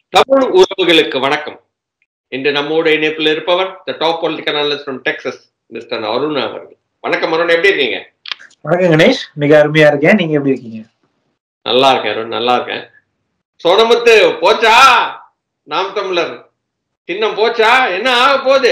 தமிழ் உறவுகளுக்கு வணக்கம். இன்று நம்மோடு இணைப்பில் இருப்பவர் the top political analyst from Texas mister Arun அவர்கள். வணக்கம் அருண், எப்படி இருக்கீங்க? வணக்கம் கணேஷ், மிக அருமையா இருக்கேன். நீங்க எப்படி இருக்கீங்க? நல்லா இருக்கேன் அருண், நல்லா இருக்கேன். சோனமுத்து போச்சா? நாம் தமிழர் சின்னம் போச்சா? என்ன ஆக போகுது?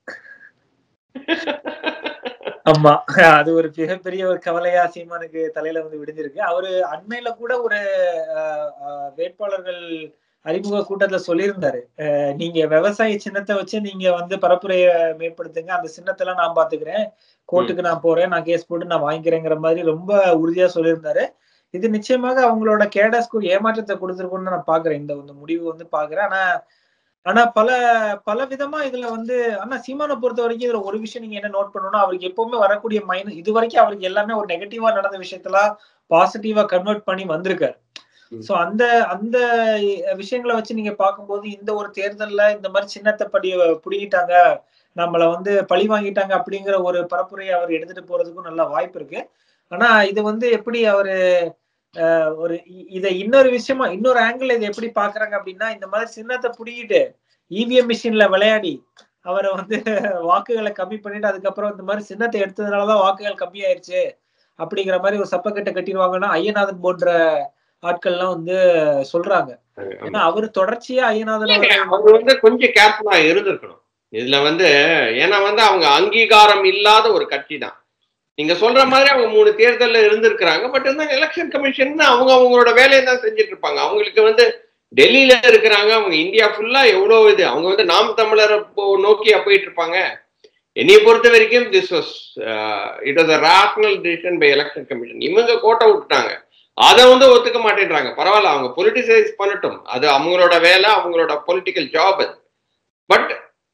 ஆமா, அது ஒரு மிகப்பெரிய ஒரு கவலையா சீமானுக்கு தலையில வந்து விடுஞ்சிருக்கு. அவரு அண்மையில கூட ஒரு வேட்பாளர்கள் அறிமுக கூட்டத்துல சொல்லியிருந்தாரு, நீங்க விவசாய சின்னத்தை வச்சு நீங்க வந்து பரப்புரைய மேம்படுத்துங்க, அந்த சின்னத்தெல்லாம் நான் பாத்துக்கிறேன், கோர்ட்டுக்கு நான் போறேன், நான் கேஸ் போட்டு நான் வாங்கிக்கிறேங்கிற மாதிரி ரொம்ப உறுதியா சொல்லியிருந்தாரு. இது நிச்சயமாக அவங்களோட கேடாஸ்க்கு ஏமாற்றத்தை கொடுத்துருக்குன்னு நான் பாக்குறேன். இந்த முடிவு வந்து பாக்குறேன். ஆனா பல விதமா இதுல வந்து சீமானை பொறுத்த வரைக்கும் இதுல ஒரு விஷயம் நீங்க என்ன நோட் பண்ணணும்னா, அவருக்கு எப்பவுமே வரக்கூடிய இது வரைக்கும் அவருக்கு எல்லாமே ஒரு நெகட்டிவா நடந்த விஷயத்தெல்லாம் பாசிட்டிவா கன்வெர்ட் பண்ணி வந்திருக்காரு. சோ அந்த விஷயங்களை வச்சு நீங்க பார்க்கும்போது இந்த ஒரு தேர்தல்ல இந்த மாதிரி சின்னத்தை புடிங்கிட்டாங்க, நம்மள வந்து பழி வாங்கிட்டாங்க அப்படிங்கிற ஒரு பரப்புரையை அவர் எடுத்துட்டு போறதுக்கும் நல்ல வாய்ப்பு இருக்கு. ஆனா இது வந்து எப்படி அவரு ஒரு இதை இன்னொரு விஷயமா இன்னொரு ஆங்கிள் இதை எப்படி பாக்குறாங்க அப்படின்னா, இந்த மாதிரி சின்னத்தை புடிங்கிட்டு இவிஎம் மிஷின்ல விளையாடி அவரை வந்து வாக்குகளை கம்மி பண்ணிட்டு அதுக்கப்புறம் இந்த மாதிரி சின்னத்தை எடுத்ததுனாலதான் வாக்குகள் கம்மி ஆயிருச்சு அப்படிங்கிற மாதிரி ஒரு சப்பக்கட்டை கட்டிடுவாங்கன்னா ஐயநாதன் போன்ற ஆட்கள் எல்லாம் வந்து சொல்றாங்க. ஏன்னா அவரு தொடர்ச்சியா ஐயநாதன் அவர் வந்து கொஞ்சம் கேர்ஃபுல்லா இருந்திருக்கணும் இதுல வந்து. ஏன்னா வந்து அவங்க அங்கீகாரம் இல்லாத ஒரு கட்சி தான். நீங்க சொல்ற மாதிரி அவங்க 3 தேர்தல்ல இருந்திருக்கிறாங்க. பட் வந்து எலெக்ஷன் கமிஷன் அவங்களோட வேலையை தான் செஞ்சுட்டு இருப்பாங்க. அவங்களுக்கு வந்து டெல்லியில இருக்கிறாங்க, அவங்க இந்தியா ஃபுல்லா எவ்வளவு இது அவங்க வந்து நாம் தமிழரை நோக்கியா போயிட்டு இருப்பாங்க. என்னைய பொறுத்த வரைக்கும் it was a rational decision by election commission. இவங்க கோட்டை விட்டுட்டாங்க, அதை வந்து ஒத்துக்க மாட்டேன்றாங்க. பரவாயில்ல, அவங்க பொலிட்டிசைஸ் பண்ணட்டும், அது அவங்களோட வேலை, அவங்களோட பொலிட்டிக்கல் ஜாப். அது பட்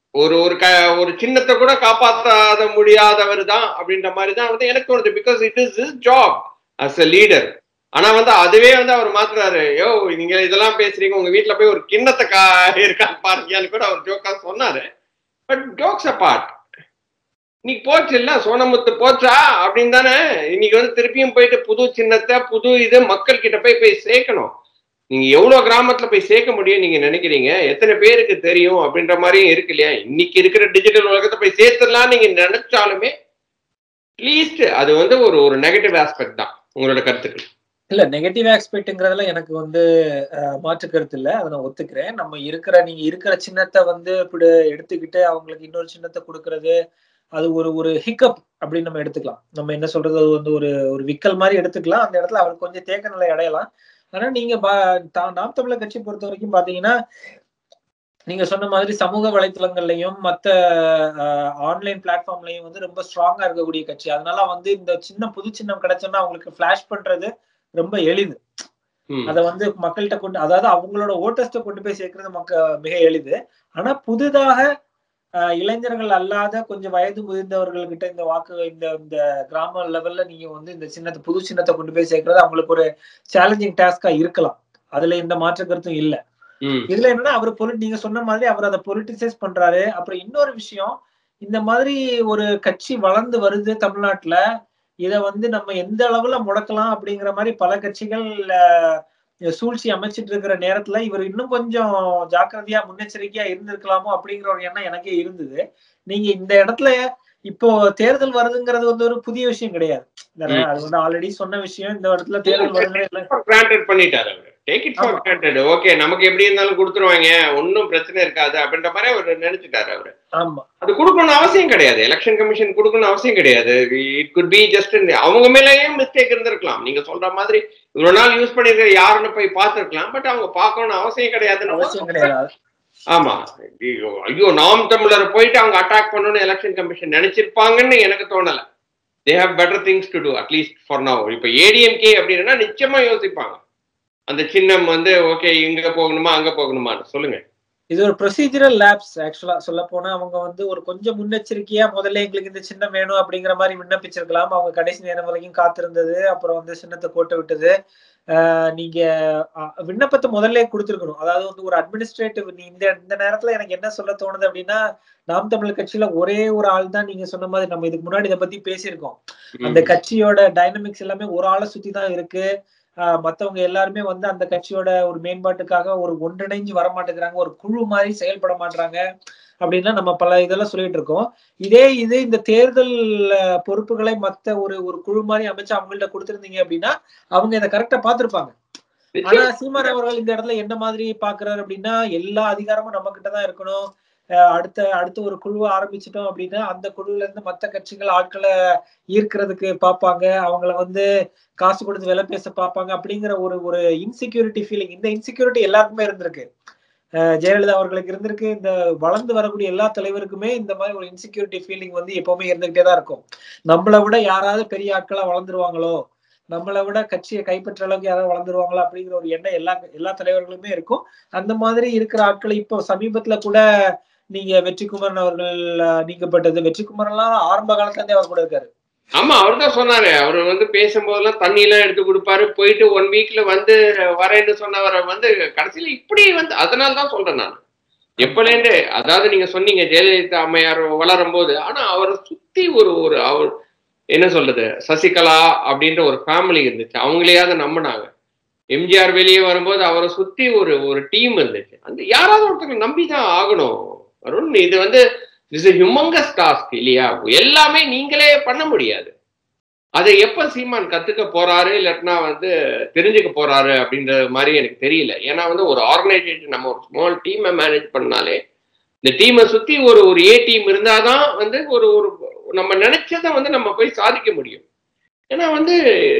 ஒரு சின்னத்தை கூட காப்பாற்றாத முடியாதவர் தான் அப்படின்ற மாதிரி தான் வந்து எனக்கு தோணுது. Because it is his job as a leader. ஆனா வந்து அதுவே வந்து அவர் மாத்துறாரு. நீங்க இதெல்லாம் பேசுறீங்க, உங்க வீட்டுல போய் ஒரு கிண்ணத்தை இருக்கான்னு பாருங்கன்னு கூட அவர் ஜோக்கா சொன்னாரு. பட் ஜோக்ஸ் அபார்ட், இன்னைக்கு போச்சு இல்ல, சோனமுத்து போச்சா அப்படின்னு தானே. இன்னைக்கு வந்து திருப்பியும் போயிட்டு புது சின்னத்தை புது இது மக்கள் கிட்ட போய் சேர்க்கணும். நீங்க எவ்வளவு கிராமத்துல போய் சேர்க்க முடியும் நீங்க நினைக்கிறீங்க? எத்தனை பேருக்கு தெரியும் அப்படின்ற மாதிரியும் இருக்கு இல்லையா? இன்னைக்கு இருக்கிற டிஜிட்டல் உலகத்தை போய் சேர்த்துடலாம் நீங்க நினைச்சாலுமே அட்லீஸ்ட் அது வந்து ஒரு நெகட்டிவ் ஆஸ்பெக்ட் தான். உங்களோட கருத்துக்கள்? இல்ல, நெகட்டிவ் ஆஸ்பெக்ட்ங்கிறதுல எனக்கு வந்து மாற்று கருத்து இல்ல, அதை நான் ஒத்துக்கிறேன். நீங்க இருக்கிற சின்னத்தை வந்து இப்படி எடுத்துக்கிட்டு அவங்களுக்கு இன்னொரு சின்னத்தை கொடுக்கறது, அது ஒரு ஹிக்கப் அப்படின்னு நம்ம எடுத்துக்கலாம். நம்ம என்ன சொல்றது, அது வந்து ஒரு விக்கல் மாதிரி எடுத்துக்கலாம். அந்த இடத்துல அவருக்கு கொஞ்சம் தேக்க நிலை அடையலாம். ஆனா நீங்க நாம் தமிழர் கட்சி பொறுத்த வரைக்கும் பாத்தீங்கன்னா, நீங்க சொன்ன மாதிரி சமூக வலைத்தளங்கள்லயும் மத்த ஆன்லைன் பிளாட்ஃபார்ம்லயும் வந்து ரொம்ப ஸ்ட்ராங்கா இருக்கக்கூடிய கட்சி. அதனால வந்து இந்த புது சின்னம் கிடைச்சோம்னா அவங்களுக்கு பிளாஷ் பண்றது ரொம்ப எளிது. அதை வந்து மக்கள்கிட்ட அதாவது அவங்களோட ஓட்டர்ஸ்ட கொண்டு போய் சேர்க்கறது மிக எளிது. ஆனா புதுதாக இளைஞர்கள் அல்லாத கொஞ்சம் வயது முதிர்ந்தவர்கள்கிட்ட இந்த இந்த கிராம லெவல்ல நீங்க வந்து இந்த புது சின்னத்தை கொண்டு போய் சேர்க்கறது அவங்களுக்கு ஒரு சேலஞ்சிங் டாஸ்கா இருக்கலாம். அதுல எந்த மாற்று கருத்தும் இல்ல. இதுல என்னன்னா நீங்க சொன்ன மாதிரி அவர் அதை பொலிட்டிசைஸ் பண்றாரு. அப்புறம் இன்னொரு விஷயம், இந்த மாதிரி ஒரு கட்சி வளர்ந்து வருது தமிழ்நாட்டுல, இத வந்து நம்ம எந்த அளவுல முடக்கலாம் அப்படிங்கிற மாதிரி பல கட்சிகள் சூழ்ச்சி அமைச்சிட்டு இருக்கிற நேரத்துல இவர் இன்னும் கொஞ்சம் ஜாக்கிரதையா முன்னெச்சரிக்கையா இருந்திருக்கலாமோ அப்படிங்கிற ஒரு எண்ணம் எனக்கே இருந்தது. நீங்க இந்த இடத்துல இப்போ தேர்தல் வருதுங்கிறது வந்து ஒரு புதிய விஷயம் கிடையாது. அது வந்து ஆல்ரெடி சொன்ன விஷயம். இந்த இடத்துல தேர்தல் பண்ணிட்டாரு. ஓகே, நமக்கு எப்படி இருந்தாலும் கொடுத்துருவாங்க, ஒன்னும் பிரச்சனை இருக்காது அப்படின்ற மாதிரி அவர் நினைச்சிட்டாரு. அவரு அது கொடுக்கணும்னு அவசியம் கிடையாது. எலெக்ஷன் கமிஷன் கொடுக்கணும்னு அவசியம் கிடையாது. இட் குட் பி ஜஸ்ட் அவங்க மேலேயும் மிஸ்டேக் இருந்திருக்கலாம். நீங்க சொல்ற மாதிரி இவ்வளவு நாள் யூஸ் பண்ணிருக்க யாருன்னு போய் பார்த்திருக்கலாம். பட் அவங்க பார்க்கணும்னு அவசியம் கிடையாது. ஆமா, ஐயோ நாம் தமிழரை போயிட்டு அவங்க அட்டாக் பண்ணணும்னு எலெக்ஷன் கமிஷன் நினைச்சிருப்பாங்கன்னு எனக்கு தோணல. they have better things to do, at least for now. இப்ப ஏடிஎம்கே அப்படின்னா நிச்சயமா யோசிப்பாங்க, அந்த சின்னம் வந்து ஓகே இங்க போகணுமா அங்க போகணுமா. சொல்லுங்க. இது ஒரு ப்ரொசீஜரல் லேப்ஸ். ஆக்சுவலா சொல்ல போனா அவங்க வந்து ஒரு கொஞ்சம் முன்னெச்சரிக்கையா முதல்ல எங்களுக்கு இந்த சின்னம் வேணும் அப்படிங்கிற மாதிரி விண்ணப்பிச்சிருக்கலாம். அவங்க கடைசி நேரம் வரைக்கும் காத்திருந்தது, அப்புறம் வந்து சின்னத்தை கோட்டை விட்டது. நீங்க விண்ணப்பத்தை முதல்ல கொடுத்துருக்கணும். அதாவது வந்து ஒரு அட்மினிஸ்ட்ரேட்டிவ் இந்த நேரத்துல எனக்கு என்ன சொல்ல தோணுது அப்படின்னா, நாம் தமிழர் கட்சியில ஒரே ஒரு ஆள் தான், நீங்க சொன்ன மாதிரி நம்ம இதுக்கு முன்னாடி இதை பத்தி பேசியிருக்கோம், அந்த கட்சியோட டைனமிக்ஸ் எல்லாமே ஒரு ஆளை சுத்தி தான் இருக்கு. மத்தவங்க எல்லாருமே வந்து அந்த கட்சியோட ஒரு மேம்பாட்டுக்காக ஒரு ஒன்றிணைஞ்சு வர மாட்டேங்கிறாங்க, ஒரு குழு மாதிரி செயல்பட மாட்டாங்க அப்படின்னா நம்ம பல இதெல்லாம் சொல்லிட்டு இருக்கோம். இது இந்த தேர்தல் பொறுப்புகளை மத்த ஒரு ஒரு குழு மாதிரி அமைச்சு அவங்கள்ட்ட கொடுத்திருந்தீங்க அப்படின்னா அவங்க இதை கரெக்டா பார்த்திருப்பாங்க. ஆனா சீமான் அவர்கள் இந்த இடத்துல என்ன மாதிரி பாக்குறாரு அப்படின்னா, எல்லா அதிகாரமும் நம்ம கிட்டதான் இருக்கணும். அடுத்த ஒரு குழுவை ஆரம்பிச்சிட்டோம் அப்படின்னா அந்த குழுல இருந்து மத்த கட்சிகள் ஆட்களை ஈர்க்கிறதுக்கு பார்ப்பாங்க, அவங்கள வந்து காசு கொடுத்து விலை பேச பார்ப்பாங்க அப்படிங்கிற ஒரு ஒரு இன்செக்யூரிட்டி ஃபீலிங். இந்த இன்செக்யூரிட்டி எல்லாருக்குமே இருந்திருக்கு. ஜெயலலிதா அவர்களுக்கு இருந்திருக்கு. இந்த வளர்ந்து வரக்கூடிய எல்லா தலைவருக்குமே இந்த மாதிரி ஒரு இன்செக்யூரிட்டி ஃபீலிங் வந்து எப்பவுமே இருந்துகிட்டே தான் இருக்கும். நம்மளை விட யாராவது பெரிய ஆட்களா வளர்ந்துருவாங்களோ, நம்மளை விட கட்சியை கைப்பற்ற அளவுக்கு யாராவது வளர்ந்துருவாங்களோ அப்படிங்கிற ஒரு எண்ணம் எல்லா தலைவர்களுமே இருக்கும். அந்த மாதிரி இருக்கிற ஆட்களை இப்போ சமீபத்துல கூட நீங்க வெற்றிக்குமரன் அவர்கள் நீக்கப்பட்டது. வெற்றிக்குமரன் எல்லாம் ஆரம்ப காலத்துல இருந்தே அவர் கூட இருக்காரு. ஆமா, அவர் தான் சொன்னாரு. அவரு வந்து பேசும்போதெல்லாம் தண்ணி எல்லாம் எடுத்து கொடுப்பாரு. போயிட்டு 1 வீக்ல வந்து வரேன்னு சொன்னவரை வந்து கடைசியில இப்படி வந்து அதனால தான் சொல்றேன் நான். எப்பலேருந்து அதாவது நீங்க சொன்னீங்க ஜெயலலிதா அம்மையார் வளரும் போது, ஆனா அவரை சுத்தி ஒரு ஒரு அவர் என்ன சொல்றது, சசிகலா அப்படின்ற ஒரு ஃபேமிலி இருந்துச்சு. அவங்களையாவது நம்பினாங்க. எம்ஜிஆர் வெளியே வரும்போது அவரை சுத்தி ஒரு ஒரு டீம் இருந்துச்சு. அந்த யாராவது ஒருத்தங்க நம்பிதான் ஆகணும் அருண். இது வந்து ஹியூமங்கஸ் டாஸ்க் இல்லையா? எல்லாமே நீங்களே பண்ண முடியாது. அதை எப்ப சீமான் கத்துக்க போறாரு இல்லாட்டினா வந்து தெரிஞ்சுக்க போறாரு அப்படின்ற மாதிரி எனக்கு தெரியல. ஏன்னா வந்து ஒரு ஆர்கனைசேஷன் நம்ம ஒரு ஸ்மால் டீமை மேனேஜ் பண்ணாலே இந்த டீமை சுத்தி ஒரு ஒரு ஏ டீம் இருந்தாதான் வந்து ஒரு ஒரு நம்ம நினைச்சதை வந்து நம்ம போய் சாதிக்க முடியும். ஏன்னா வந்து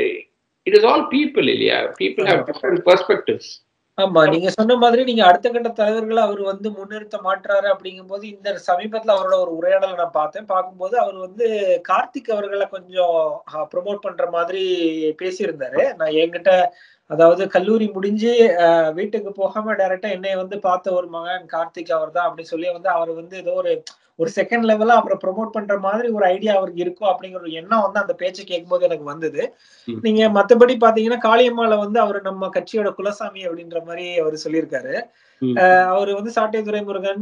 இட் இஸ் ஆல் பீப்புள் இல்லையா? People have different perspectives. ஆமா, நீங்க சொன்ன மாதிரி நீங்க அடுத்த கட்ட தலைவர்களை அவர் வந்து முன்னிறுத்த மாற்றாரு அப்படிங்கும் போது இந்த சமீபத்துல அவரோட ஒரு உரையாடலை நான் பார்க்கும்போது அவர் வந்து கார்த்திக் அவர்களை கொஞ்சம் ப்ரொமோட் பண்ற மாதிரி பேசியிருந்தாரு. நான் என்கிட்ட அதாவது கல்லூரி முடிஞ்சு வீட்டுக்கு போகாம டைரக்டா என்னைய வந்து பார்த்த ஒரு மகன் கார்த்திக் அவர் தான் அப்படின்னு சொல்லி வந்து அவர் வந்து ஏதோ ஒரு செகண்ட் லெவலா அவரை ப்ரொமோட் பண்ற மாதிரி ஒரு ஐடியா அவருக்கு இருக்கும் அப்படிங்கிற ஒரு எண்ணம் வந்து அந்த பேச்சை கேட்கும்போது எனக்கு வந்தது. நீங்க மத்தபடி பாத்தீங்கன்னா காளியம்மாள வந்து அவரு நம்ம கட்சியோட குலசாமி அப்படின்ற மாதிரி அவரு சொல்லியிருக்காரு. அவரு வந்து சாட்டை துரைமுருகன்,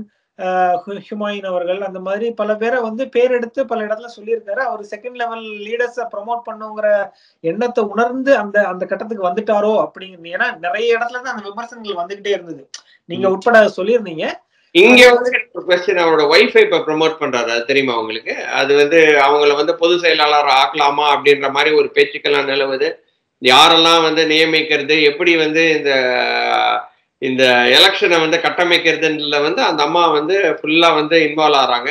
ஹுமாயூன் அவர்கள் அந்த மாதிரி பல பேரை வந்து பேர் எடுத்து பல இடத்துல சொல்லியிருக்காரு. அவர் செகண்ட் லெவல் லீடர்ஸை ப்ரொமோட் பண்ணுங்கிற எண்ணத்தை உணர்ந்து அந்த அந்த கட்டத்துக்கு வந்துட்டாரோ அப்படிங்கிறது. ஏன்னா நிறைய இடத்துல இருந்து அந்த விமர்சனங்கள் வந்துகிட்டே இருந்தது. நீங்க உட்பட சொல்லியிருந்தீங்க. இங்க கொஸ்டின் அவரோட ஒய்ஃபை இப்ப ப்ரொமோட் பண்றாரு, அது தெரியுமா உங்களுக்கு? அது வந்து அவங்கள வந்து பொது செயலாளர் ஆக்கலாமா அப்படின்ற மாதிரி ஒரு பேச்சுக்கெல்லாம் நிலவுது. யாரெல்லாம் வந்து நியமிக்கிறது, எப்படி வந்து இந்த எலெக்ஷனை வந்து கட்டமைக்கிறதுல வந்து அந்த அம்மா வந்து ஃபுல்லா வந்து இன்வால்வ் ஆறாங்க.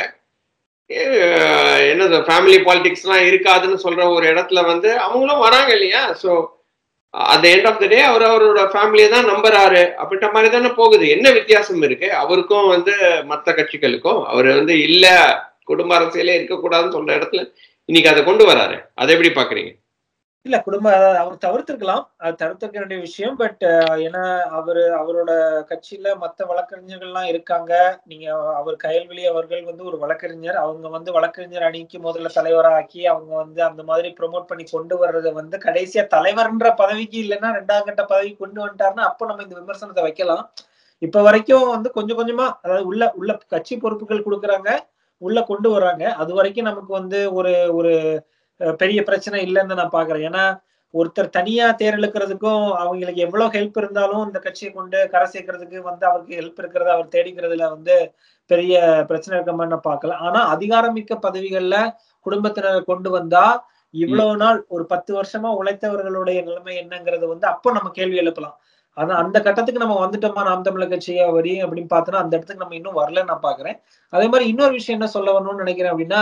என்னது ஃபேமிலி பாலிடிக்ஸ் எல்லாம் இருக்காதுன்னு சொல்ற ஒரு இடத்துல வந்து அவங்களும் வராங்க இல்லையா? So at the end of the day அவரோட ஃபேமிலியை தான் நம்புறாரு அப்படின்ற மாதிரி தானே போகுது. என்ன வித்தியாசம் இருக்கு அவருக்கும் வந்து மற்ற கட்சிகளுக்கும்? அவர் வந்து இல்ல குடும்ப அரசியலே இருக்கக்கூடாதுன்னு சொல்ற இடத்துல இன்னைக்கு அதை கொண்டு வராரு. அதை எப்படி பாக்குறீங்க? இல்ல அவர் தவிர்த்திருக்கலாம், அது தவிர்த்திருக்க வேண்டிய விஷயம். பட் ஏன்னா அவரோட கட்சியில மத்த வழக்கறிஞர்கள்லாம் இருக்காங்க. நீங்க அவர் கயல்விழி அவர்கள் வந்து ஒரு வழக்கறிஞர். அவங்க வந்து வழக்கறிஞர் அணிக்கு முதல்ல தலைவராக்கி அவங்க வந்து அந்த மாதிரி ப்ரொமோட் பண்ணி கொண்டு வர்றதை வந்து கடைசியா தலைவர்ன்ற பதவிக்கு இல்லைன்னா 2ஆம் கட்ட பதவி கொண்டு வந்துட்டாருன்னா அப்ப நம்ம இந்த விமர்சனத்தை வைக்கலாம். இப்ப வரைக்கும் வந்து கொஞ்சம் கொஞ்சமா அதாவது உள்ள கட்சி பொறுப்புகள் கொடுக்குறாங்க, உள்ள கொண்டு வர்றாங்க. அது வரைக்கும் நமக்கு வந்து ஒரு பெரிய பிரச்சனை இல்லைன்னு நான் பாக்குறேன். ஏன்னா ஒருத்தர் தனியா தேர் இழுக்கிறதுக்கும் அவங்களுக்கு எவ்வளவு ஹெல்ப் இருந்தாலும் இந்த கட்சியை கொண்டு கரை சேர்க்கறதுக்கு வந்து அவருக்கு ஹெல்ப் இருக்கிறத அவர் தேடிக்கிறதுல வந்து பெரிய பிரச்சனை இருக்க மாதிரி நான் பார்க்கல. ஆனா அதிகாரமிக்க பதவிகள்ல குடும்பத்தினரை கொண்டு வந்தா இவ்வளவு நாள் ஒரு 10 வருஷமா உழைத்தவர்களுடைய நிலைமை என்னங்கிறது வந்து அப்போ நம்ம கேள்வி எழுப்பலாம். ஆனா அந்த கட்டத்துக்கு நம்ம வந்துட்டோமா நாம் தமிழர் கட்சியா வரி அப்படின்னு பார்த்தோன்னா அந்த இடத்துக்கு நம்ம இன்னும் வரலன்னு நான் பாக்குறேன். அதே மாதிரி இன்னொரு விஷயம் என்ன சொல்ல வரணும்னு நினைக்கிறேன் அப்படின்னா,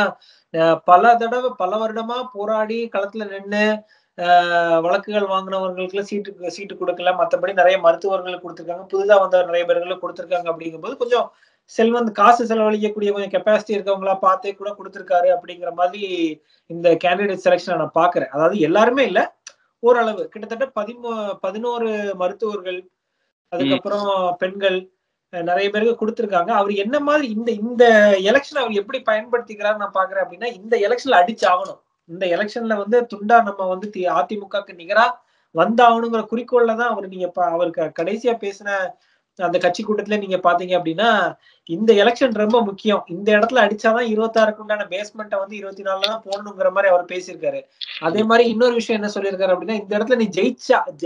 பல வருடமா போராடி களத்துல நின்று வழக்குகள் வாங்கினவர்களுக்கு சீட்டு கொடுக்கல. மற்றபடி நிறைய மருத்துவர்களுக்கு கொடுத்துருக்காங்க, புதுதா வந்த நிறைய பேர்களுக்கு கொடுத்துருக்காங்க. அப்படிங்கும்போது கொஞ்சம் காசு செலவழிக்கக்கூடிய கொஞ்சம் கெப்பாசிட்டி இருக்கவங்களா பார்த்தே கூட கொடுத்துருக்காரு அப்படிங்கிற மாதிரி இந்த கேண்டிடேட் செலக்ஷன் நான் பாக்குறேன். அதாவது எல்லாருமே இல்ல, ஓரளவு கிட்டத்தட்ட 11 மருத்துவர்கள், அதுக்கப்புறம் பெண்கள் நிறைய பேருக்கு கொடுத்திருக்காங்க. அவர் என்ன மாதிரி இந்த எலெக்ஷன் அவர் எப்படி பயன்படுத்திக்கிறாரு நான் பாக்குறேன் அப்படின்னா, இந்த எலெக்ஷன்ல அடிச்சு ஆகணும், இந்த எலெக்ஷன்ல வந்து துண்டா நம்ம வந்து அதிமுகக்கு நிகரா வந்தாகணுங்கிற குறிக்கோள்ல தான் அவருக்கு கடைசியா பேசின அந்த கட்சி கூட்டத்துல நீங்க பாத்தீங்க அப்படின்னா இந்த எலெக்ஷன் ரொம்ப முக்கியம், இந்த இடத்துல அடிச்சாதான் 26க்கு உண்டான பேஸ்மெண்ட்டை வந்து 24 தான் போடணுங்கிற மாதிரி அவர் பேசியிருக்காரு. அதே மாதிரி இன்னொரு விஷயம் என்ன சொல்லியிருக்காரு அப்படின்னா, இந்த இடத்துல நீ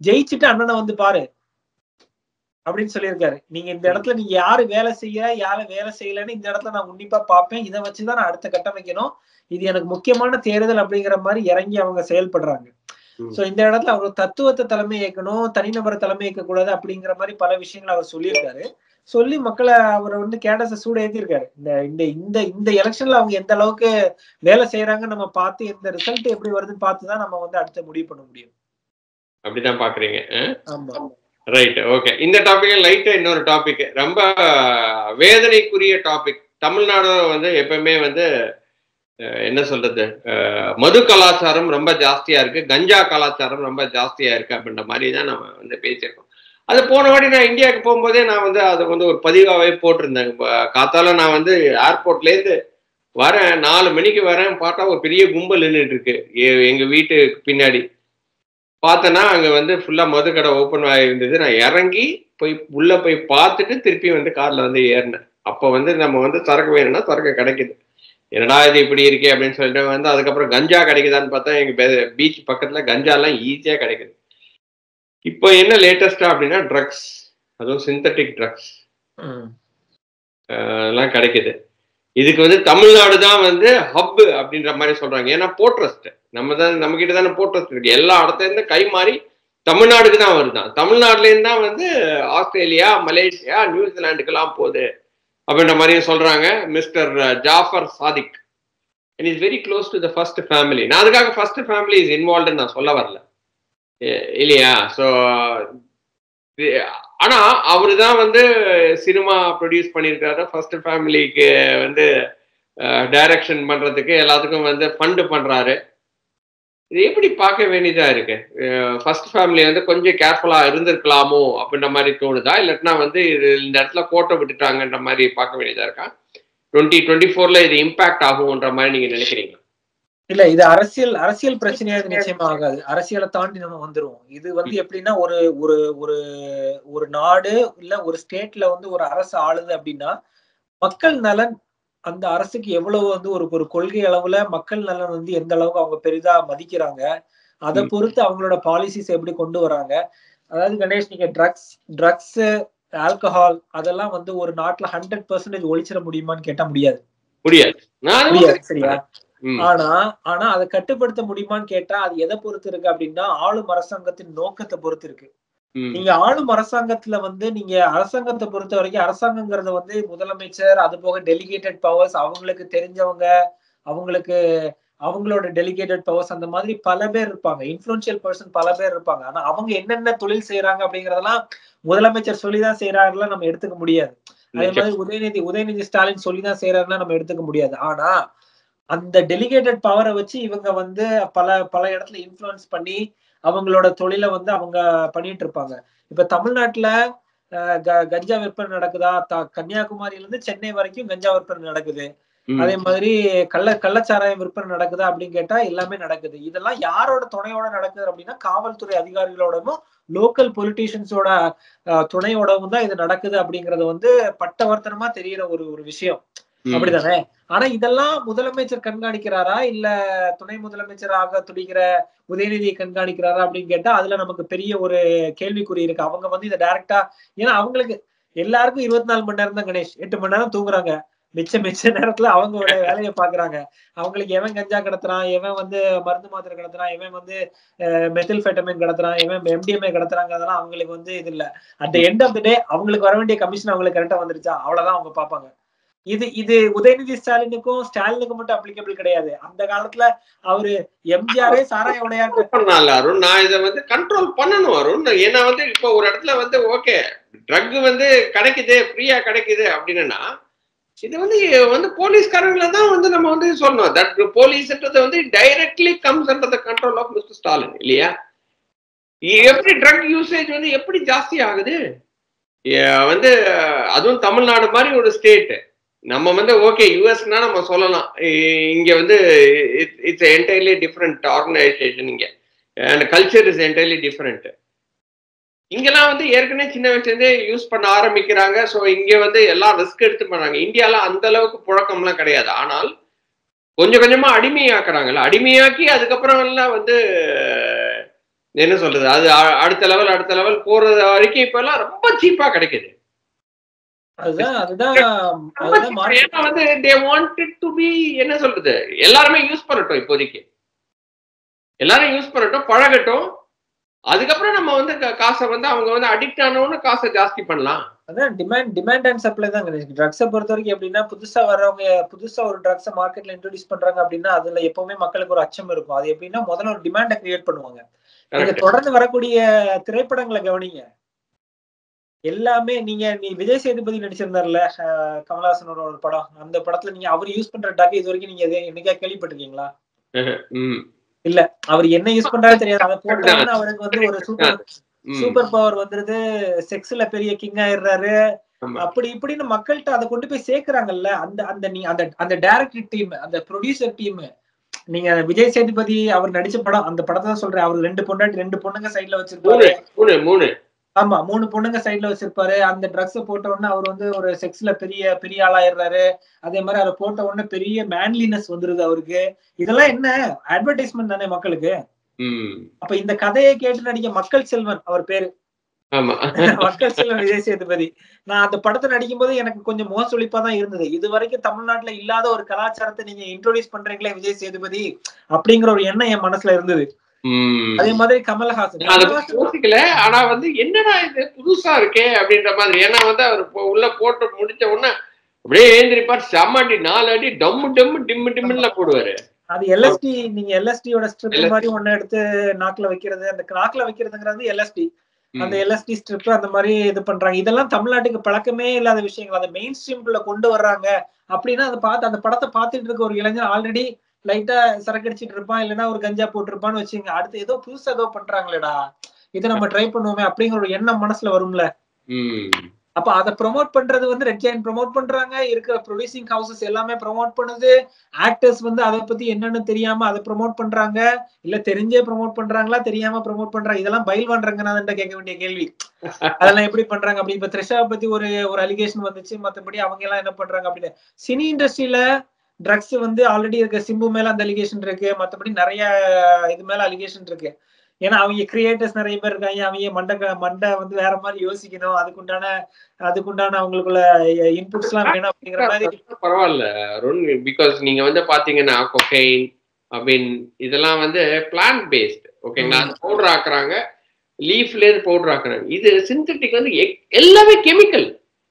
ஜெயிச்சுட்டு அண்ணனை வந்து பாரு அப்படின்னு சொல்லியிருக்காரு. நீங்க இந்த இடத்துல நீங்க யாரு வேலை செய்ய யாரு வேலை செய்யலன்னு இந்த இடத்துல நான் உன்னிப்பா பார்ப்பேன், இதை வச்சுதான் நான் அடுத்த கட்டமைக்கணும், இது எனக்கு முக்கியமான தேர்தல் அப்படிங்கிற மாதிரி இறங்கி அவங்க செயல்படுறாங்க. சோ இந்த இடத்துல அவர் தத்துவத்தை தலைமை ஏற்கணும், தனிநபரை தலைமை ஏற்க கூடாது அப்படிங்கிற மாதிரி பல விஷயங்களை அவர் சொல்லியிருக்காரு. சொல்லி மக்களை அவர் வந்து கேடஸ சூட ஏத்திருக்காரு. இந்த இந்த இந்த எலெக்ஷன்ல அவங்க எந்த அளவுக்கு வேலை செய்யறாங்கன்னு நம்ம பார்த்து எந்த ரிசல்ட் எப்படி வருதுன்னு பார்த்துதான் நம்ம வந்து அடுத்த முடிவு பண்ண முடியும். அப்படிதான் பாக்குறீங்க. ஆமா, ரைட், ஓகே. இந்த டாபிக் லைட்டா இன்னொரு டாபிக், ரொம்ப வேதனைக்குரிய டாபிக். தமிழ்நாடு வந்து எப்பவுமே வந்து என்ன சொல்றது, மது கலாச்சாரம் ரொம்ப ஜாஸ்தியா இருக்கு, கஞ்சா கலாச்சாரம் ரொம்ப ஜாஸ்தியா இருக்கு அப்படின்ற மாதிரி தான் நம்ம வந்து பேசியிருக்கோம். அது போன வாட்டி நான் இந்தியாவுக்கு போகும்போதே நான் வந்து அதை வந்து ஒரு பதிவாகவே போட்டிருந்தேன். காத்தால நான் வந்து ஏர்போர்ட்லேருந்து வரேன், 4 மணிக்கு வரேன், பார்த்தா ஒரு பெரிய கும்பல் நின்றுட்டு இருக்கு எங்க வீட்டுக்கு பின்னாடி. பார்த்தேன்னா அங்கே வந்து ஃபுல்லாக மது கடை ஓப்பன் ஆகிருந்தது. நான் இறங்கி போய் உள்ளே போய் பார்த்துட்டு திருப்பி வந்து காரில் வந்து ஏறினேன். அப்போ வந்து நம்ம வந்து சரக்கு வேணும்னா சரக்கு கிடைக்குது. என்னடா இது இப்படி இருக்கே அப்படின்னு சொல்லிட்டு வந்து அதுக்கப்புறம் கஞ்சா கிடைக்குதான்னு பார்த்தா எங்கள் பீச் பக்கத்தில் கஞ்சாலாம் ஈஸியாக கிடைக்குது. இப்போ என்ன லேட்டஸ்டா அப்படின்னா ட்ரக்ஸ், அதுவும் சிந்தட்டிக் ட்ரக்ஸ் எல்லாம் கிடைக்குது. இதுக்கு வந்து தமிழ்நாடு தான் வந்து ஹப் அப்படின்ற மாதிரி சொல்றாங்க. ஏன்னா போட்ரஸ்ட் நம்ம கிட்ட தானே போட்ரஸ்ட் இருக்கு. எல்லா இடத்துல இருந்து கை மாறி தமிழ்நாடுக்கு தான் வருதான். தமிழ்நாடுல இருந்து தான் வந்து ஆஸ்திரேலியா, மலேசியா, நியூசிலாண்டுக்கெல்லாம் போகுது அப்படின்ற மாதிரியும் சொல்றாங்க. Mister Jaffer Sadiq and is very close to the first family. நான் அதுக்காக ஃபர்ஸ்ட் ஃபேமிலி இஸ் இன்வால்வ்டு நான் சொல்ல வரல இல்லையா. ஸோ ஆனா அவரு தான் வந்து சினிமா ப்ரொடியூஸ் பண்ணியிருக்காரு. ஃபர்ஸ்ட் ஃபேமிலிக்கு வந்து டைரக்ஷன் பண்றதுக்கு எல்லாத்துக்கும் வந்து ஃபண்டு பண்றாரு. இது எப்படி பார்க்க வேண்டியதா இருக்கு? ஃபர்ஸ்ட் ஃபேமிலி வந்து கொஞ்சம் கேர்ஃபுல்லா இருந்திருக்கலாமோ அப்படின்ற மாதிரி தோணுதா, இல்லாட்டினா வந்து இது இந்த இடத்துல கோட்டை விட்டுட்டாங்கன்ற மாதிரி பார்க்க வேண்டியதா இருக்கா? 2024ல இது இம்பாக்ட் ஆகும்ன்ற மாதிரி நீங்க நினைக்கிறீங்க? இல்ல, இது அரசியல் பிரச்சனையா இது நிச்சயமா ஆகாது. அரசியலை தாண்டி நம்ம வந்துருவோம். இது வந்து எப்படின்னா ஒரு ஒரு ஒரு ஒரு நாடு இல்ல ஒரு ஸ்டேட்ல வந்து ஒரு அரசு ஆளுது அப்படின்னா மக்கள் நலன் அந்த அரசுக்கு எவ்வளவு வந்து ஒரு கொள்கை அளவுல மக்கள் நலன் வந்து எந்த அளவுக்கு அவங்க பெரிதா மதிக்கிறாங்க, அதை பொறுத்து அவங்களோட பாலிசிஸ் எப்படி கொண்டு வராங்க. அதாவது கணேஷ், நீங்க ட்ரக்ஸ் ஆல்கஹால் அதெல்லாம் வந்து ஒரு நாட்டுல 100% ஒழிச்சிட முடியுமான்னு கேட்டா முடியாது. சரியா? ஆனா அதை கட்டுப்படுத்த முடியுமான்னு கேட்டா அது எதை பொறுத்து இருக்கு அப்படின்னா ஆளும் அரசாங்கத்தின் நோக்கத்தை பொறுத்து இருக்கு. நீங்க ஆளும் அரசாங்கத்துல வந்து நீங்க அரசாங்கத்தை பொறுத்த வரைக்கும் அரசாங்கங்கிறத வந்து முதலமைச்சர், அது போக டெலிகேட்டட் பவர்ஸ், அவங்களுக்கு தெரிஞ்சவங்க, அவங்களுக்கு அவங்களோட டெலிகேட்டட் பவர்ஸ், அந்த மாதிரி பல பேர் இருப்பாங்க, இன்ஃப்ளூயன்ஷியல் பர்சன் பல பேர் இருப்பாங்க. ஆனா அவங்க என்னென்ன தொழில் செய்யறாங்க அப்படிங்கறதெல்லாம் முதலமைச்சர் சொல்லிதான் செய்யறாருல நம்ம எடுத்துக்க முடியாது. அதே மாதிரி உதயநிதி ஸ்டாலின் சொல்லிதான் செய்யறாருன்னா நம்ம எடுத்துக்க முடியாது. ஆனா அந்த டெலிகேட்டட் பவரை வச்சு இவங்க வந்து பல இடத்துல இன்ஃப்ளூயன்ஸ் பண்ணி அவங்களோட தொழிலை வந்து அவங்க பண்ணிட்டு இருப்பாங்க. இப்ப தமிழ்நாட்டுல கஞ்சா விற்பனை நடக்குதா? கன்னியாகுமரியில இருந்து சென்னை வரைக்கும் கஞ்சா விற்பனை நடக்குது. அதே மாதிரி கள்ளச்சாராயம் விற்பனை நடக்குதா அப்படின்னு கேட்டா எல்லாமே நடக்குது. இதெல்லாம் யாரோட துணையோட நடக்குது அப்படின்னா காவல்துறை அதிகாரிகளோடவும் லோக்கல் பொலிட்டீஷியன்ஸோட துணையோடவும் தான் இது நடக்குது அப்படிங்கறது வந்து பட்டவர்த்தனமா தெரியிற ஒரு விஷயம். அப்படிதானே? ஆனா இதெல்லாம் முதலமைச்சர் கண்காணிக்கிறாரா இல்ல துணை முதலமைச்சராக துடிக்கிற உதயநிதியை கண்காணிக்கிறாரா அப்படின்னு கேட்டா அதுல நமக்கு பெரிய ஒரு கேள்விக்குறி இருக்கு. அவங்க வந்து இதை டைரக்டா, ஏன்னா அவங்களுக்கு எல்லாருக்கும் 24 மணி நேரம் தான் கணேஷ், 8 மணி நேரம் தூங்குறாங்க. மிச்ச நேரத்துல அவங்க வேலையை பாக்குறாங்க. அவங்களுக்கு எவன் கஞ்சா கடத்துறான், எவன் வந்து மருந்து மாத்திரை கடத்துறான், எவன் வந்து மெத்தில்ஃபெட்டமைன் கடத்துறான், எவன் MDMA கடத்துறாங்க, அதெல்லாம் அவங்களுக்கு வந்து இது இல்ல. At the end of the day அவங்களுக்கு வர வேண்டிய கமிஷன் அவங்களுக்கு கரெக்டா வந்துருச்சா, அவ்வளவுதான் அவங்க பாப்பாங்க. இது உதயநிதி ஸ்டாலினுக்கும் மட்டும் அப்ளிகபிள் கிடையாது. அந்த காலத்துல அவரு எம்ஜிஆரே சாராய உடையாட்டு பண்ணால அருண், நான் இதை வந்து கண்ட்ரோல் பண்ணணும் அருண். ஏன்னா வந்து இப்போ ஒரு இடத்துல வந்து ஓகே ட்ரக் வந்து கிடைக்குது, ஃப்ரீயா கிடைக்குது அப்படின்னா இது வந்து போலீஸ்காரங்களை தான் வந்து நம்ம வந்து சொல்லணும். தட் போலீஸ்ன்றது வந்து directly comes under the control of mister Stalin இல்லையா? எப்படி ட்ரக் யூசேஜ் வந்து எப்படி ஜாஸ்தி ஆகுது வந்து, அதுவும் தமிழ்நாடு மாதிரி ஒரு ஸ்டேட். நம்ம வந்து ஓகே யூஎஸ்னா நம்ம சொல்லலாம், இங்க வந்து இட்ஸ் என்டையர்லி டிஃப்ரெண்ட் ஆர்கனைசேஷன், இங்க and culture is entirely different. இங்கெல்லாம் வந்து ஏற்கனவே சின்ன வயசுலேருந்தே யூஸ் பண்ண ஆரம்பிக்கிறாங்க. ஸோ இங்க வந்து எல்லாம் ரிஸ்க் எடுத்து பண்றாங்க. இந்தியால அந்த அளவுக்கு புழக்கம்லாம் கிடையாது. ஆனால் கொஞ்சம் கொஞ்சமா அடிமையாக்குறாங்கல்ல, அடிமையாக்கி அதுக்கப்புறம் எல்லாம் வந்து என்ன சொல்றது, அது அடுத்த லெவல் போறது வரைக்கும் இப்ப எல்லாம் ரொம்ப சீப்பா கிடைக்குது. அதுதான் அதுதான் ரொம்ப அதுதான் cheap. மார்க்கெட். ஏன்னா வந்து they wanted to be, என்ன சொல்றது, எல்லாருமே யூஸ் பண்ணட்டும், இப்போதைக்கு எல்லாரும் யூஸ் பண்ணட்டும், பழகட்டும். அதுக்கப்புறம் நம்ம வந்து காசை வந்து அவங்க வந்து அடிக்ட் ஆனவொன்னு காசை ஜாஸ்தி பண்ணலாம். அதான் டிமாண்ட் அண்ட் சப்ளை தான். ட்ரக்ஸை பொறுத்த வரைக்கும் எப்படின்னா, புதுசா வர்றவங்க புதுசா ஒரு ட்ரக்ஸை மார்க்கெட்ல இன்ட்ரோடியூஸ் பண்றாங்க அப்படின்னா அதுல எப்பவுமே மக்களுக்கு ஒரு அச்சம் இருக்கும். அது எப்படின்னா முதல்ல ஒரு டிமாண்டை கிரியேட் பண்ணுவாங்க. நீங்க கரெக்ட். தொடர்ந்து வரக்கூடிய திரைப்படங்களை கவனிங்க. எல்லாமே நீ விஜய் சேதுபதி நடிச்சிருந்தாருல கமலஹாசனோட ஒரு படம், அந்த படத்துல நீங்க அவர் யூஸ் பண்ற ட்ரக் இது வரைக்கும் நீங்க என்னைக்கா கேள்விப்பட்டிருக்கீங்களா? இல்ல. அவர் என்ன யூஸ் பண்றாரு தெரியாது. அதை போட்டோம்னா அவருக்கு வந்து ஒரு சூப்பர் பவர் வந்துருது, செக்ஸ்ல பெரிய கிங் ஆயிடுறாரு, அப்படி இப்படின்னு மக்கள்கிட்ட அதை கொண்டு போய் சேர்க்கிறாங்கல்ல. அந்த டைரக்டர் டீம், அந்த ப்ரொடியூசர் டீம், நீங்க விஜய் சேதுபதி அவர் நடிச்ச படம், அந்த படத்தை தான் சொல்றேன். அவர் 2 பொண்ணுங்க சைட்ல வச்சிருப்பாரு. ஆமா, 3 பொண்ணுங்க சைட்ல வச்சிருப்பாரு. அந்த ட்ரக்ஸ் போட்ட உடனே அவர் வந்து ஒரு செக்ஸ்ல பெரிய ஆளாயிடுறாரு. அதே மாதிரி அதை போட்ட உடனே பெரிய மேன்லினஸ் வந்துருது அவருக்கு. இதெல்லாம் என்ன அட்வர்டைஸ்மெண்ட் தானே மக்களுக்கு. அப்ப இந்த கதையை கேட்டு நடிக்க மக்கள் செல்வன் அவர் பேரு. மக்கள் செல்வன் விஜய் சேதுபதி. நான் அந்த படத்தை நடிக்கும் போது எனக்கு கொஞ்சம் முகசுளிப்பா தான் இருந்தது. இது வரைக்கும் தமிழ்நாட்டுல இல்லாத ஒரு கலாச்சாரத்தை நீங்க இன்ட்ரோடியூஸ் பண்றீங்களே விஜய் சேதுபதி அப்படிங்கிற ஒரு எண்ணம் என் மனசுல இருந்தது. அதே மாதிரி கமலஹாசன் யோசிக்கல. ஆனா வந்து என்னடா இது புதுசா இருக்கே அப்படின்ற மாதிரி. ஏன்னா வந்து அவர் உள்ள போட்டு முடிச்ச உடனே அப்படியே ஏந்திரிப்பார், செம்மடி 4 அடி டம்மு டிம்முல போடுவாரு. அது எல்எஸ்டி. நீங்க எல்எஸ்டியோட ஸ்ட்ரிப் மாதிரி ஒண்ணு எடுத்து நாக்குல வைக்கிறது, அந்த நாக்குல வைக்கிறதுங்கிறது எல்எஸ்டி. அந்த எல்எஸ்டி ஸ்ட்ரிப் அந்த மாதிரி இது பண்றாங்க. இதெல்லாம் தமிழ்நாட்டுக்கு பழக்கமே இல்லாத விஷயங்கள். அதை மெயின் ஸ்ட்ரீம்குள்ள கொண்டு வர்றாங்க அப்படின்னா அதை பார்த்து அந்த படத்தை பார்த்துட்டு இருக்க ஒரு இளைஞர் ஆல்ரெடி லைட்டா சரக்கடிச்சிட்டு இருப்பான், இல்லைன்னா ஒரு கஞ்சா போட்டிருப்பான்னு வச்சுங்க. அடுத்து ஏதோ புதுசா ஏதோ பண்றாங்களேடா, இதை நம்ம ட்ரை பண்ணுவோமே அப்படிங்கிற ஒரு எண்ணம் மனசுல வரும்ல. அப்ப அதை ப்ரொமோட் பண்றது வந்து ரெட் ஜெயண்ட் ப்ரொமோட் பண்றாங்க, இருக்கிற ப்ரொடியூசிங் ஹவுசஸ் எல்லாமே ப்ரொமோட் பண்ணுது. ஆக்டர்ஸ் வந்து அதை பத்தி என்னன்னு தெரியாம அதை ப்ரொமோட் பண்றாங்க, இல்ல தெரிஞ்சே ப்ரொமோட் பண்றாங்களா தெரியாம ப்ரொமோட் பண்றாங்க. இதெல்லாம் பயில்வான்றாங்க. நான் கேட்க வேண்டிய கேள்வி, அதெல்லாம் எப்படி பண்றாங்க அப்படி. இப்ப த்ரிஷாவை பத்தி ஒரு அலிகேஷன் வந்துச்சு, மத்தபடி அவங்க எல்லாம் என்ன பண்றாங்க அப்படின்னு. சினி இண்டஸ்ட்ரியில ட்ரக்ஸ் வந்து ஆல்ரெடி இருக்க சிம்பு மேல அந்த அலிகேஷன் இருக்கு, மத்தபடி நிறைய இது மேல அலிகேஷன் இருக்கு. ஏன்னா அவங்க கிரியேட்டர்ஸ் நிறைய பேர் இருக்காங்க, அவங்க மண்டை வந்து வேற மாதிரி யோசிக்கணும், அதுக்குண்டான அவங்களுக்குள்ள இன்புட்ஸ் எல்லாம் வேணும் அப்படிங்கிற மாதிரி. பரவாயில்ல அருண், பிகாஸ் நீங்க வந்து பாத்தீங்கன்னா கொக்கைன் அப்படின்னு இதெல்லாம் வந்து பிளான்ட் பேஸ்ட், ஓகேங்களா, பவுடர் ஆக்குறாங்க, லீஃப்ல இருந்து பவுடர் ஆக்குறாங்க. இது சிந்தட்டிக் வந்து எல்லாமே கெமிக்கல்,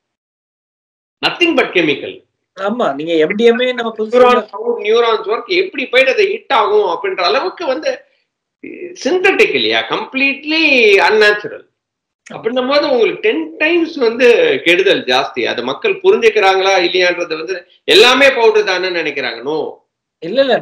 நத்திங் பட் கெமிக்கல். ஆமா, நீங்க எம்டிஎம்ஏ நம்ம நியூரான்ஸ் ஒர்க் எப்படி போயிட்டு அதை ஹிட் ஆகும் அப்படின்ற அளவுக்கு வந்து சிந்தட்டிக் இல்லையா, கம்ப்ளீட்லி அன்நேச்சுரல். அப்படின்னும் போது உங்களுக்கு 10 டைம்ஸ் வந்து கெடுதல் ஜாஸ்தி. அது மக்கள் புரிஞ்சுக்கிறாங்களா இல்லையான்றது வந்து எல்லாமே பவுடர் தானே நினைக்கிறாங்க. நோ, இல்ல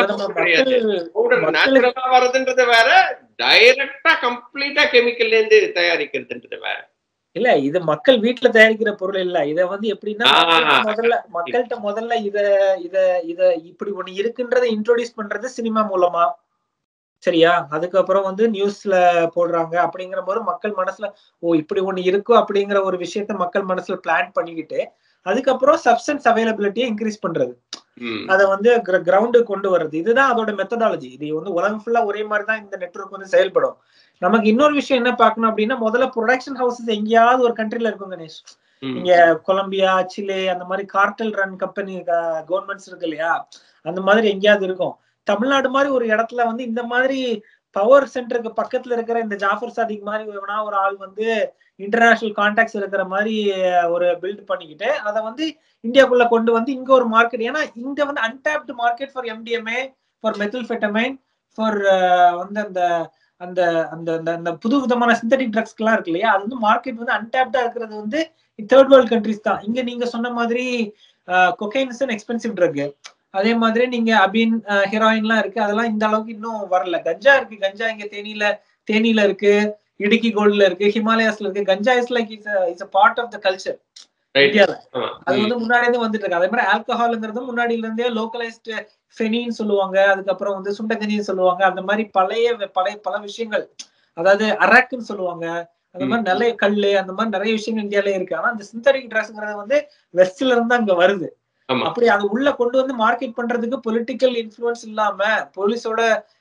பவுடர் நேச்சுரலா வர்றதுன்றது வேற, டைரக்டா கம்ப்ளீட்டா கெமிக்கல்ல இருந்து தயாரிக்கிறதுன்றது வேற. இல்ல, இது மக்கள் வீட்டுல தயாரிக்கிற பொருள் இல்ல. இத வந்து எப்படின்னா மக்கள்கிட்ட முதல்ல இத இப்படி ஒண்ணு இருக்குன்றதை இன்ட்ரோடியூஸ் பண்றது சினிமா மூலமா, சரியா? அதுக்கப்புறம் வந்து நியூஸ்ல போடுறாங்க. அப்படிங்கிற போது மக்கள் மனசுல ஓ இப்படி ஒண்ணு இருக்கும் அப்படிங்கிற ஒரு விஷயத்த மக்கள் மனசுல பிளான் பண்ணிக்கிட்டு அதுக்கப்புறம் சப்ஸ்டன்ஸ் அவைலபிலிட்டியை இன்க்ரீஸ் பண்றது, அதை வந்து கிரவுண்டு கொண்டு வர்றது. இதுதான் அதோட மெத்தடாலஜி. இது வந்து உலகம் ஃபுல்லா ஒரே மாதிரி தான் இந்த நெட்வொர்க் வந்து செயல்படும். நமக்கு இன்னொரு விஷயம் என்ன பார்க்கணும் அப்படின்னா, முதல்ல ப்ரொடக்ஷன் ஹவுசஸ் எங்கேயாவது ஒரு கண்ட்ரில இருக்கும் கணேஷ். இங்க கொலம்பியா, சிலே, அந்த மாதிரி கார்டல் ரன் கம்பெனி கவர்மெண்ட்ஸ் இருக்கு இல்லையா, அந்த மாதிரி எங்கேயாவது இருக்கும். தமிழ்நாடு மாதிரி ஒரு இடத்துல வந்து இந்த மாதிரி பவர் சென்டருக்கு பக்கத்துல இருக்கிற இந்த ஜாஃபர் சாதிக் மாதிரி ஒரு ஆள் வந்து இன்டர்நேஷனல் கான்டாக்ட்ஸ் இருக்கிற மாதிரி ஒரு பில்ட் பண்ணிக்கிட்டு அதை வந்து இந்தியாக்குள்ள கொண்டு வந்து இங்க ஒரு மார்க்கெட். ஏன்னா இங்க வந்து untapped market for MDMA, for methylamphetamine, for வந்து அந்த அந்த அந்த அந்த புது விதமான சிந்தட்டிக் ட்ரக்ஸ்க்கு எல்லாம் இருக்கு இல்லையா, அது வந்து மார்க்கெட் வந்து அன்டாப்டா இருக்கிறது வந்து தேர்ட் வேர்ல்ட் கண்ட்ரிஸ் தான். இங்க நீங்க சொன்ன மாதிரி cocaine is an expensive drug. அதே மாதிரி நீங்க அபின், ஹெராயின்லாம் இருக்கு, அதெல்லாம் இந்த அளவுக்கு இன்னும் வரல. கஞ்சா இருக்கு, கஞ்சா இங்க தேனியில இருக்கு, இடுக்கி கோல்ட்ல இருக்கு, ஹிமாலயாஸ்ல இருக்கு. Ganja is like it's a part of the culture இந்தியால. அது வந்து முன்னாடி இருந்து வந்துட்டு இருக்கு. அதே மாதிரி ஆல்கஹால்ங்கிறது முன்னாடில இருந்தே லோக்கலைஸ்டு ஃபெனின்னு சொல்லுவாங்க, அதுக்கப்புறம் வந்து சுண்டகனின்னு சொல்லுவாங்க. அந்த மாதிரி பல விஷயங்கள், அதாவது அரக்குன்னு சொல்லுவாங்க, அந்த மாதிரி நிறைய கல்லு, அந்த மாதிரி நிறைய விஷயங்கள் இந்தியாலே இருக்கு. ஆனா அந்த சிந்தட்டிக் ட்ரக்ஸ்ங்கிறது வந்து வெஸ்ட்ல இருந்து அங்க வருது. அப்படி அது உள்ள கொண்டு வந்து மார்க்கெட் பண்றதுக்கு பொலிட்டிக்கல் இன்ஃப்ளூயன்ஸ் இல்லாம, போலீஸோட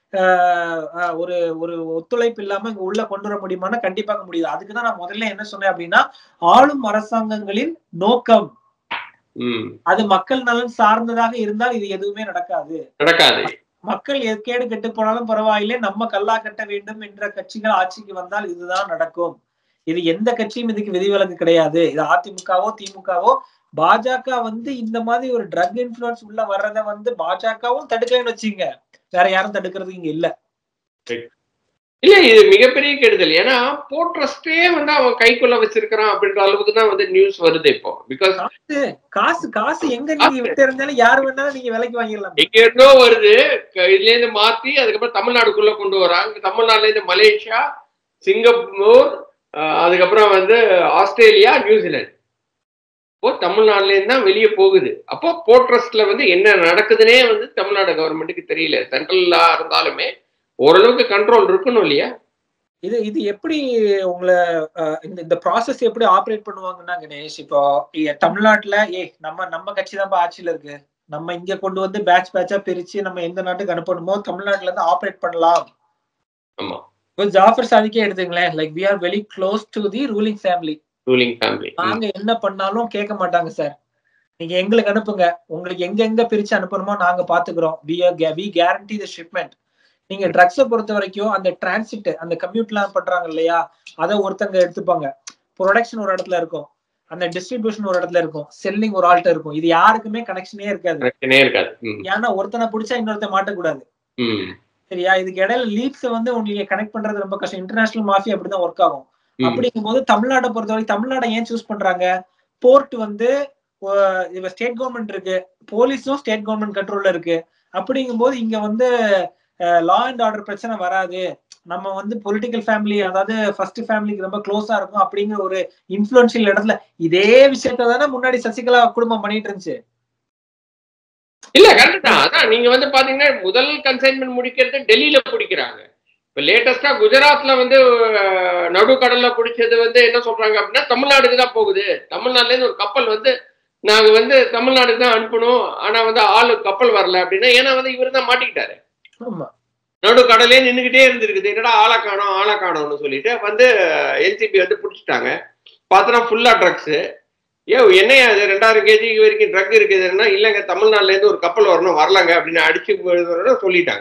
ஒரு ஒரு ஒத்துழைப்பு இல்லாம இங்க உள்ள கொண்டு வர முடியுமானா கண்டிப்பாக முடியாது. அதுக்குதான் நான் முதல்ல என்ன சொன்னேன் அப்படின்னா, ஆளும் அரசாங்கங்களின் நோக்கம் அது மக்கள் நலன் சார்ந்ததாக இருந்தால் இது எதுவுமே நடக்காது. மக்கள் கேடு கெட்டு போனாலும் பரவாயில்லை, நம்ம கல்லா கட்ட வேண்டும் என்ற கட்சிகள் ஆட்சிக்கு வந்தால் இதுதான் நடக்கும். இது எந்த கட்சியும் இதுக்கு விதிவிலக்கு கிடையாது. இது அதிமுகவோ திமுகவோ பாஜக வந்து இந்த மாதிரி ஒரு ட்ரக் இன்ஃப்ளூயன்ஸ் உள்ள வர்றத வந்து பாஜகவும் தடுக்கலன்னு வச்சுங்க, வேற யாரும் தடுக்கிறது இங்க இல்ல. இல்ல இது மிகப்பெரிய கெடுதல். ஏன்னா போர்ட்ரஸ்டே வந்து அவன் கைக்குள்ள வச்சிருக்கான் அப்படின்ற அளவுக்கு தான் வந்து நியூஸ் வருது இப்போ. பிகாஸ் காசு எங்க நீங்க விட்டு இருந்தாலும் யாரு வேணாலும் நீங்க விலைக்கு வாங்கிடலாம். எங்க இருந்தோ வருது, இதுல இருந்து மாத்தி அதுக்கப்புறம் தமிழ்நாடுக்குள்ள கொண்டு வராங்க. தமிழ்நாடுல இருந்து மலேசியா, சிங்கப்பூர், அதுக்கப்புறம் வந்து ஆஸ்திரேலியா, நியூசிலாந்து. இப்போ தமிழ்நாடுல இருந்து தான் வெளியே போகுது. அப்போ போர்ட்ரஸ்ட்ல வந்து என்ன நடக்குதுன்னே வந்து தமிழ்நாடு கவர்மெண்ட்டுக்கு தெரியல. சென்ட்ரலா இருந்தாலுமே ஓரளவுக்கு கண்ட்ரோல் இருக்கணும் இல்லையா? இது எப்படி உங்களை இந்த ப்ராசஸ் எப்படி ஆப்ரேட் பண்ணுவாங்கன்னா கணேஷ், இப்போ தமிழ்நாட்டுல நம்ம கட்சி தான் ஆட்சியில இருக்கு, நம்ம இங்க கொண்டு வந்து பேட்ச் பேட்சா பிரிச்சு நம்ம எந்த நாட்டுக்கு அனுப்பணுமோ தமிழ்நாட்டுல இருந்து ஆப்ரேட் பண்ணலாம். ஆமா, ஜாஃபர் சாதிக்கே எடுத்துங்களேன், like we are very close to the ruling family. நாங்க என்ன பண்ணாலும் கேட்க மாட்டாங்க சார், நீங்க எங்களுக்கு அனுப்புங்க, உங்களுக்கு எங்க பிரிச்சு அனுப்பணுமோ நாங்க பாத்துக்கிறோம். we guarantee the shipment. நீங்க ட்ரக்ஸை பொறுத்த வரைக்கும் அந்த டிரான்சிட், அந்த கம்யூட் எல்லாம் பண்றாங்க இல்லையா, அதை ஒருத்தங்க எடுத்துப்பாங்க. ப்ரொடக்ஷன் ஒரு இடத்துல இருக்கும், அந்த டிஸ்ட்ரிபியூஷன் ஒரு இடத்துல இருக்கும், செல்லிங் ஒரு ஆள்கிட்ட இருக்கும். இது யாருக்குமே கனெக்ஷனே இருக்காது. ஏன்னா ஒருத்தனை பிடிச்சா இன்னொருத்த மாட்டக்கூடாது. சரியா? இதுக்கு இடையில லீட்ஸ் வந்து உங்களுக்கு கனெக்ட் பண்றது ரொம்ப கஷ்டம். இன்டர்நேஷனல் மாஃபியா அப்படிதான் ஒர்க் ஆகும். அப்படிங்கும் போது தமிழ்நாட்டை பொறுத்தவரைக்கும் தமிழ்நாடை ஏன் சூஸ் பண்றாங்க? போர்ட் வந்து ஸ்டேட் கவர்மெண்ட் இருக்கு, போலீஸும் ஸ்டேட் கவர்மெண்ட் கண்ட்ரோல்ல இருக்கு. அப்படிங்கும் போது இங்க வந்து லா அண்ட் ஆர்டர் பிரச்சனை வராது, நம்ம வந்து பொலிட்டிக்கல் ஃபேமிலி, அதாவது ஃபர்ஸ்ட் ஃபேமிலிக்கு ரொம்ப க்ளோஸா இருக்கும் அப்படிங்கிற ஒரு இன்ஃபுளுன்ஷியல் இடத்துல இதே விஷயத்த தானே முன்னாடி சசிகலா குடும்பம் பண்ணிட்டு இருந்துச்சு. இல்ல கரெக்ட் தான். அதான் நீங்க வந்து பாத்தீங்கன்னா முதல் கன்சைன்மெண்ட் முடிக்கிறது டெல்லியில பிடிக்கிறாங்க. இப்ப லேட்டஸ்டா குஜராத்ல வந்து நடுக்கடல்ல பிடிச்சது வந்து என்ன சொல்றாங்க அப்படின்னா தமிழ்நாடுக்கு தான் போகுது. தமிழ்நாடுல இருந்து ஒரு கப்பல் வந்து நாங்க வந்து தமிழ்நாடுக்கு தான் அனுப்பணும், ஆனா வந்து ஆளு கப்பல் வரல அப்படின்னா, ஏன்னா வந்து இவரு தான் மாட்டிக்கிட்டாரு. நடுக்கடலே நின்றுகிட்டே இருந்திருக்குது, என்னடா ஆளை காணோம்னு சொல்லிட்டு வந்து என்சிபி வந்து பிடிச்சிட்டாங்க. பார்த்தோன்னா ஃபுல்லா ட்ரக்ஸ். என்னையா அது 2000 kg வரைக்கும் ட்ரக் இருக்குதுன்னா, இல்லைங்க தமிழ்நாடுல இருந்து ஒரு கப்பல் வரணும், வரலாங்க அப்படின்னு அடிச்சு சொல்லிட்டாங்க.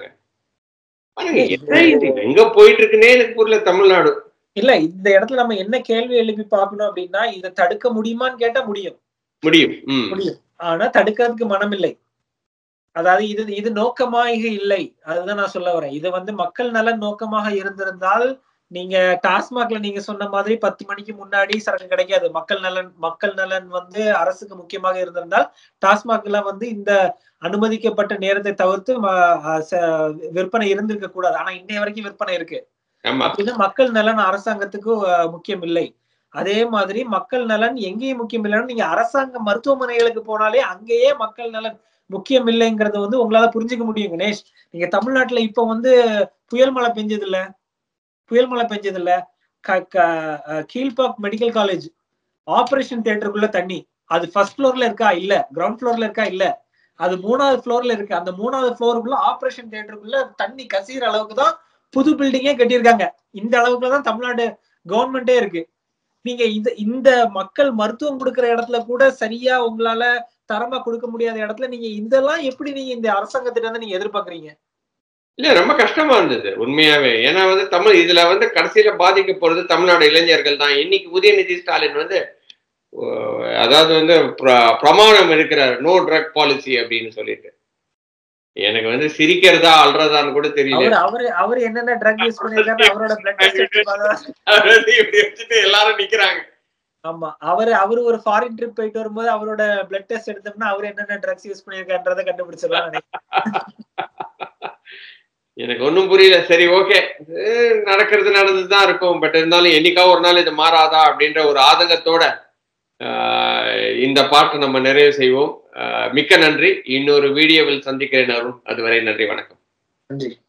எங்க போயிட்டு இருக்குன்னே எனக்கு புரியல தமிழ்நாடு. இல்ல இந்த இடத்துல நம்ம என்ன கேள்வி எழுப்பி பார்க்கணும் அப்படின்னா, இதை தடுக்க முடியுமான்னு கேட்டா முடியும். ஆனா தடுக்கிறதுக்கு மனம் இல்லை. அதாவது இது நோக்கமாக இல்லை, அதுதான் நான் சொல்ல வரேன். இது வந்து மக்கள் நலன் நோக்கமாக இருந்திருந்தால் நீங்க டாஸ்மாக்ல நீங்க சொன்ன மாதிரி 10 மணிக்கு முன்னாடி சரக்கு கிடைக்காது. மக்கள் நலன் வந்து அரசுக்கு முக்கியமாக இருந்திருந்தால் டாஸ்மாக்ல வந்து இந்த அனுமதிக்கப்பட்ட நேரத்தை தவிர்த்து விற்பனை இருந்திருக்க கூடாது. ஆனா இன்னைய வரைக்கும் விற்பனை இருக்கு. அப்படின்னா மக்கள் நலன் அரசாங்கத்துக்கு முக்கியம் இல்லை. அதே மாதிரி மக்கள் நலன் எங்கேயும் முக்கியம் இல்லைன்னு நீங்க அரசாங்க மருத்துவமனைகளுக்கு போனாலே அங்கேயே மக்கள் நலன் முக்கியம் இல்லைங்கிறது வந்து உங்களால புரிஞ்சுக்க முடியும் கணேஷ். நீங்க தமிழ்நாட்டுல இப்ப வந்து புயல் மழை பெஞ்சது இல்ல, கீழ்பாக் மெடிக்கல் காலேஜ் ஆபரேஷன் தியேட்டருக்குள்ள தண்ணி, அது ஃபர்ஸ்ட் ஃப்ளோர்ல இருக்கா இல்ல, கிரவுண்ட் ஃப்ளோர்ல இருக்கா இல்ல, அது 3வது ஃப்ளோர்ல இருக்கு. அந்த 3வது ஃப்ளோருக்குள்ள ஆபரேஷன் தியேட்டருக்குள்ள தண்ணி கசிகிற அளவுக்கு தான் புது பில்டிங்கே கட்டியிருக்காங்க. இந்த அளவுக்கு தான் தமிழ்நாடு கவர்மெண்டே இருக்கு. நீங்க இந்த மக்கள் மருத்துவம் கொடுக்கிற இடத்துல கூட சரியா உங்களால தரமா கொடுக்க முடியாத இடத்துல நீங்க இதெல்லாம் எப்படி நீங்க இந்த அரசாங்கத்திட்ட வந்து நீங்க எதிர்பார்க்கறீங்க? இல்ல ரொம்ப கஷ்டமா இருந்தது உண்மையாவே. ஏன்னா வந்து இதுல வந்து கடைசியில பாதிக்க போறது தமிழ்நாடு இளைஞர்கள் தான். இன்னைக்கு உதயநிதி ஸ்டாலின் வந்து அதாவது வந்து பிரமாணம் இருக்கிறார், நோ ட்ரக் பாலிசி அப்படின்னு சொல்லிட்டு. எனக்கு வந்து சிரிக்கிறதா அல்றதான்னு கூட தெரியல. அவரு என்னென்ன ட்ரக் யூஸ் பண்ணிருக்காரு, அவரோட பிளட் டெஸ்ட் எல்லாரும் நிக்கிறாங்க. ஆமா, அவரு ஒரு ஃபாரின் ட்ரிப் போயிட்டு வரும்போது அவரோட பிளட் டெஸ்ட் எடுத்தோம்னா அவர் என்னென்ன ட்ரக்ஸ் யூஸ் பண்ணிருக்கான்றத கண்டுபிடிச்சிடலாம். எனக்கு ஒன்னும் புரியல. சரி, ஓகே, நடந்துதான் இருக்கும். பட் இருந்தாலும் என்னைக்காவது ஒரு நாள் இது மாறாதா அப்படின்ற ஒரு ஆதங்கத்தோட இந்த பாட்டு நம்ம நிறைவு செய்வோம். மிக்க நன்றி. இன்னொரு வீடியோவில் சந்திக்கிறேன் அருண். அதுவரை நன்றி, வணக்கம். நன்றி.